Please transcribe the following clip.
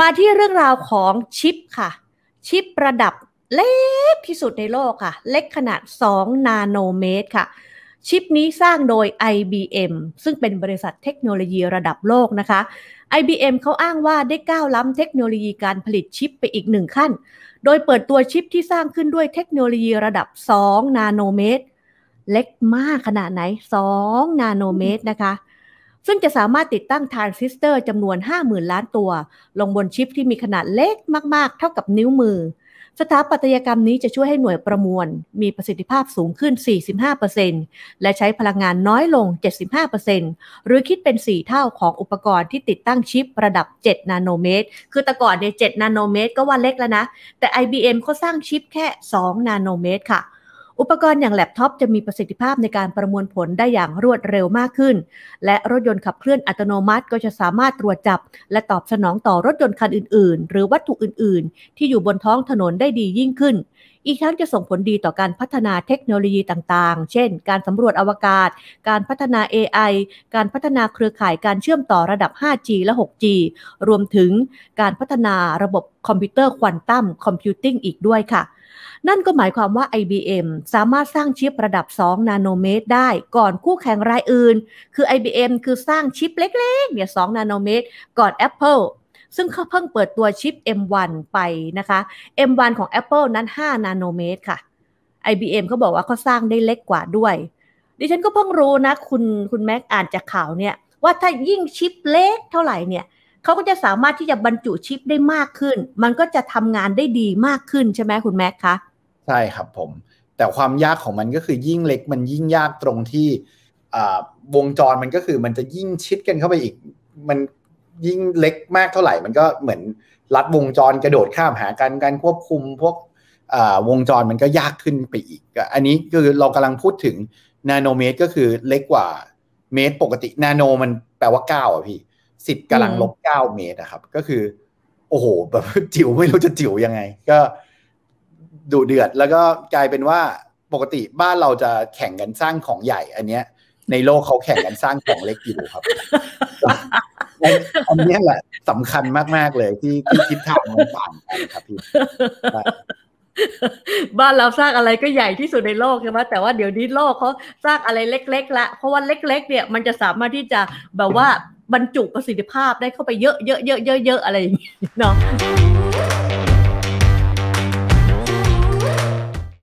มาที่เรื่องราวของชิปค่ะชิประดับเล็กที่สุดในโลกค่ะเล็กขนาด2นาโนเมตรค่ะชิปนี้สร้างโดย IBM ซึ่งเป็นบริษัทเทคโนโลยีระดับโลกนะคะ IBM เขาอ้างว่าได้ก้าวล้ำเทคโนโลยีการผลิตชิปไปอีก1ขั้นโดยเปิดตัวชิปที่สร้างขึ้นด้วยเทคโนโลยีระดับ2นาโนเมตรเล็กมากขนาดไหน2นาโนเมตรนะคะซึ่งจะสามารถติดตั้งทรานซิสเตอร์จำนวน 50,000 ล้านตัวลงบนชิปที่มีขนาดเล็กมากๆเท่ากับนิ้วมือสถาปัตยกรรมนี้จะช่วยให้หน่วยประมวลมีประสิทธิภาพสูงขึ้น 45% และใช้พลังงานน้อยลง 75% หรือคิดเป็น 4 เท่าของอุปกรณ์ที่ติดตั้งชิประดับ 7 นาโนเมตรคือแต่ก่อนเนี่ย 7 นาโนเมตรก็ว่าเล็กแล้วนะแต่ IBM เขาสร้างชิปแค่ 2 นาโนเมตรค่ะอุปกรณ์อย่างแล็ปท็อปจะมีประสิทธิภาพในการประมวลผลได้อย่างรวดเร็วมากขึ้นและรถยนต์ขับเคลื่อนอัตโนมัติก็จะสามารถตรวจจับและตอบสนองต่อรถยนต์คันอื่นๆหรือวัตถุอื่นๆที่อยู่บนท้องถนนได้ดียิ่งขึ้นอีกทั้งจะส่งผลดีต่อการพัฒนาเทคโนโลยีต่างๆเช่นการสำรวจอวกาศการพัฒนา AI การพัฒนาเครือข่ายการเชื่อมต่อระดับ 5G และ 6G รวมถึงการพัฒนาระบบคอมพิวเตอร์ควอนตัมคอมพิวติ้งอีกด้วยค่ะนั่นก็หมายความว่า IBM สามารถสร้างชิประดับ2นาโนเมตรได้ก่อนคู่แข่งรายอื่นคือ IBM คือสร้างชิปเล็กๆเนี่ย2นาโนเมตรก่อน Apple ซึ่งเขาเพิ่งเปิดตัวชิป M1 ไปนะคะ M1 ของ Apple นั้น5นาโนเมตรค่ะ IBM เขาบอกว่าเขาสร้างได้เล็กกว่าด้วยดิฉันก็เพิ่งรู้นะคุณแม็กอ่านจากข่าวเนี่ยว่าถ้ายิ่งชิปเล็กเท่าไหร่เนี่ยเขาก็จะสามารถที่จะบรรจุชิปได้มากขึ้นมันก็จะทำงานได้ดีมากขึ้นใช่ไหมคุณแม็กคะใช่ครับผมแต่ความยากของมันก็คือยิ่งเล็กมันยิ่งยากตรงที่วงจรมันก็คือมันจะยิ่งชิดกันเข้าไปอีกมันยิ่งเล็กมากเท่าไหร่มันก็เหมือนลัดวงจรกระโดดข้ามหากันการควบคุมพวกวงจรมันก็ยากขึ้นไปอีกอันนี้คือเรากำลังพูดถึงนาโนเมตรก็คือเล็กกว่าเมตรปกตินาโนมันแปลว่า9อ่ะพี่10กำลังลบ9เมตรอะครับก็คือโอ้โหแบบจิ๋วไม่รู้จะจิ๋วยังไงก็ดุเดือดแล้วก็กลายเป็นว่าปกติบ้านเราจะแข่งกันสร้างของใหญ่อันเนี้ยในโลกเขาแข่งกันสร้างของเล็กอยู่ครับอันนี้แหละสำคัญมากๆเลยที่ทิศทางมันต่างกันครับพี่บ้านเราสร้างอะไรก็ใหญ่ที่สุดในโลกใช่ไหมแต่ว่าเดี๋ยวนี้โลกเขาสร้างอะไรเล็กๆละเพราะว่าเล็กๆเนี่ยมันจะสามารถที่จะแบบว่าบรรจุประสิทธิภาพได้เข้าไปเยอะๆๆๆๆอะไรอย่างนี้เนาะ